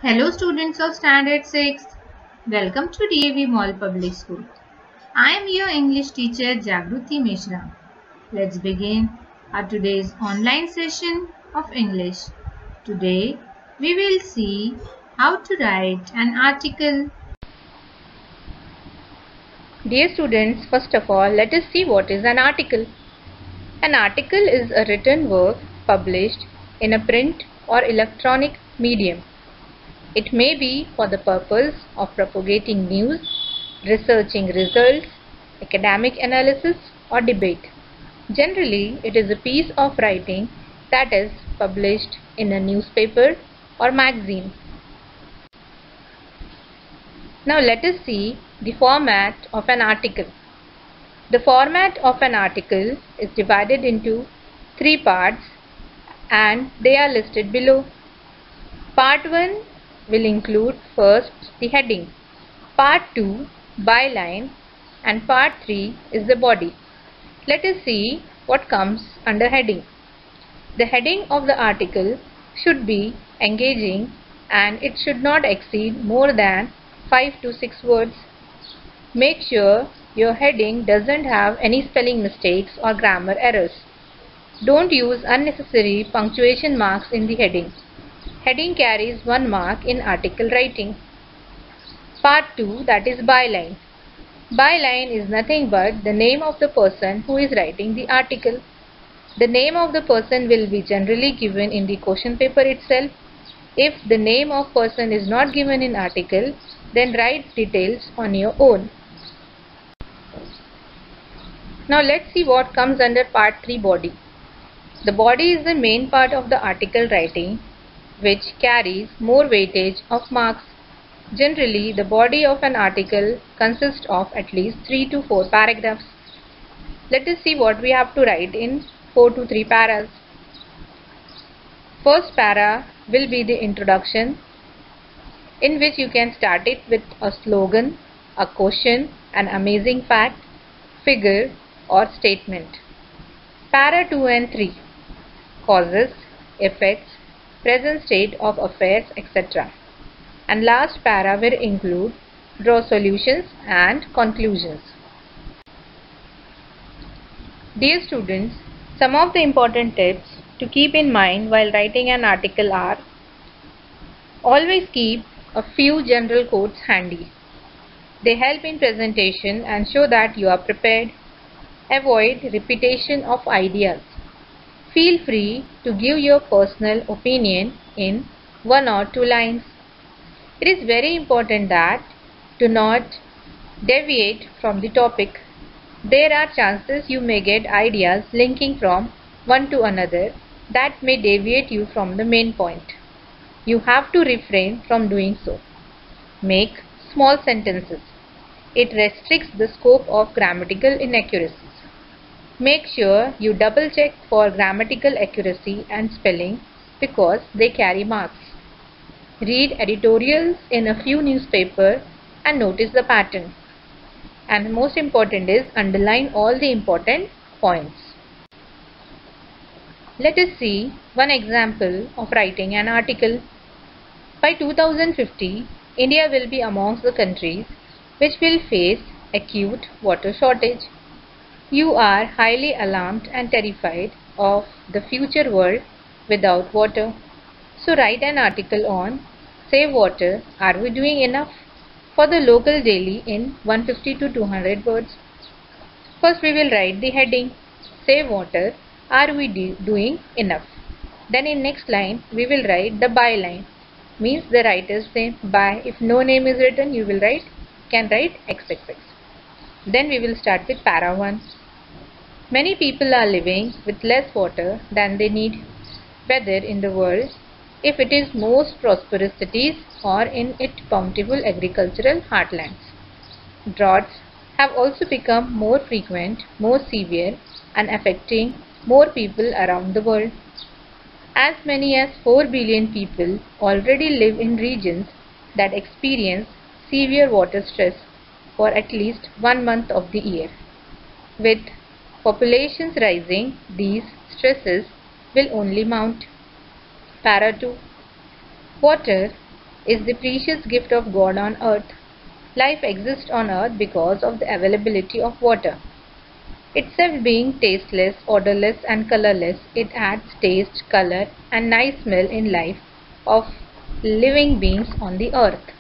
Hello students of Standard 6. Welcome to DAV Mall Public School. I am your English teacher Jagruti Mishra. Let's begin our today's online session of English. Today we will see how to write an article. Dear students, first of all, let us see what is an article. An article is a written work published in a print or electronic medium. It may be for the purpose of propagating news, researching results, academic analysis, or debate. Generally, it is a piece of writing that is published in a newspaper or magazine. Now let us see the format of an article. The format of an article is divided into three parts and they are listed below. Part 1 will include first the heading, Part 2 byline, and Part 3 is the body. Let us see what comes under heading. The heading of the article should be engaging and it should not exceed more than 5 to 6 words. Make sure your heading doesn't have any spelling mistakes or grammar errors. Don't use unnecessary punctuation marks in the heading. Heading carries 1 mark in article writing. Part 2, that is byline. Byline is nothing but the name of the person who is writing the article. The name of the person will be generally given in the question paper itself. If the name of person is not given in article, then write details on your own. Now let's see what comes under Part 3, body. The body is the main part of the article writing, which carries more weightage of marks. Generally, the body of an article consists of at least 3 to 4 paragraphs. Let us see what we have to write in 4 to 3 paras. First para will be the introduction, in which you can start it with a slogan, a question, an amazing fact, figure, or statement. Para 2 and 3, causes, effects, present state of affairs, etc. And last para will include draw solutions and conclusions. Dear students, some of the important tips to keep in mind while writing an article are: always keep a few general quotes handy. They help in presentation and show that you are prepared. Avoid repetition of ideas. Feel free to give your personal opinion in 1 or 2 lines. It is very important that do not deviate from the topic. There are chances you may get ideas linking from one to another that may deviate you from the main point. You have to refrain from doing so. Make small sentences. It restricts the scope of grammatical inaccuracies. Make sure you double check for grammatical accuracy and spelling because they carry marks. Read editorials in a few newspapers and notice the pattern. And most important is underline all the important points. Let us see one example of writing an article. By 2050, India will be amongst the countries which will face acute water shortage. You are highly alarmed and terrified of the future world without water. So write an article on Save Water, Are We Doing Enough? For the local daily in 150 to 200 words. First we will write the heading, Save Water, Are We Doing Enough? Then in next line we will write the byline, means the writer's name. By, if no name is written, you will can write XXX. Then we will start with para 1. Many people are living with less water than they need, whether in the world, if it is most prosperous cities or in its bountiful agricultural heartlands. Droughts have also become more frequent, more severe, and affecting more people around the world. As many as 4 billion people already live in regions that experience severe water stress for at least 1 month of the year. With populations rising, these stresses will only mount. Para 2. Water is the precious gift of God on earth. Life exists on earth because of the availability of water. Itself being tasteless, odorless and colorless, it adds taste, color and nice smell in life of living beings on the earth.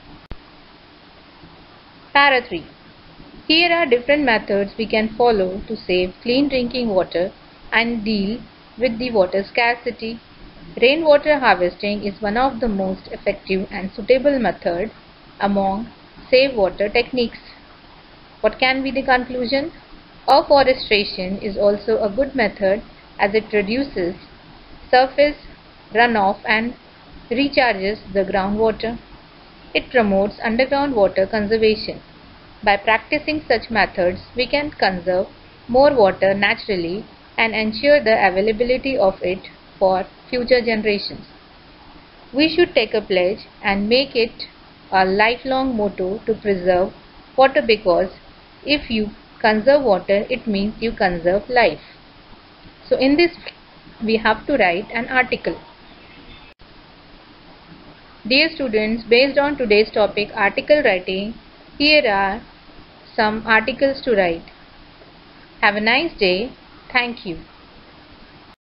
Para 3. Here are different methods we can follow to save clean drinking water and deal with the water scarcity. Rainwater harvesting is one of the most effective and suitable methods among save water techniques. What can be the conclusion? Afforestation is also a good method as it reduces surface runoff and recharges the groundwater. It promotes underground water conservation. By practicing such methods, we can conserve more water naturally and ensure the availability of it for future generations. We should take a pledge and make it a lifelong motto to preserve water, because if you conserve water, it means you conserve life. So in this we have to write an article. Dear students, based on today's topic article writing, here are some articles to write. Have a nice day. Thank you.